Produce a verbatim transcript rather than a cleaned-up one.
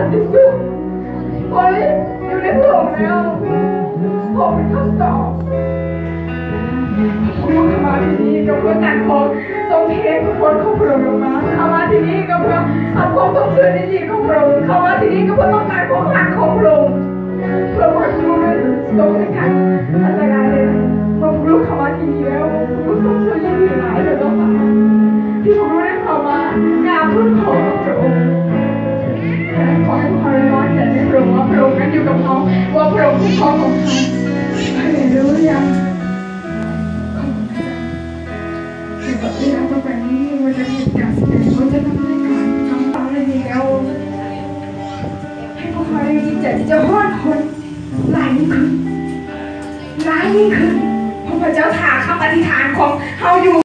ที่สุดพอได้อยู่ในพระองค์แล้วพอเป็นคำตอบพระองค์เข้ามาที่นี่ก็เพื่อแต่งของทรงเทพระคนของพระองค์ลงมาเข้ามาที่นี่ก็เพื่อทำความทรงชื่นในชีวิตของพระองค์เข้ามาที่นี่ก็เพื่อต้องการความรักของพระองค์พระองค์รู้เลยตรงในการอันตรายเลยพระองค์รู้เข้ามาที่นี่แล้วพระองค์ทรงช่วยยิ่งหลายเลยต้องมาที่พระองค์ได้เข้ามางานทุนของพระองค์ขอให้พวกเราร้อนใจในพระองค์ว่าพระองค์นั้นอยู่กับเขาว่าพระองค์เป็นพ่อของเขาให้รู้ยังเกี่ยวกับเรื่องต่อไปนี้ว่าจะมีการแสดงว่าจะทำให้การทำตามอะไรแล้วให้พวกเขาได้ยินใจที่จะฮอดคนหลายยิ่งขึ้นหลายยิ่งขึ้นเพราะพระเจ้าถาคำอธิษฐานของเขาอยู่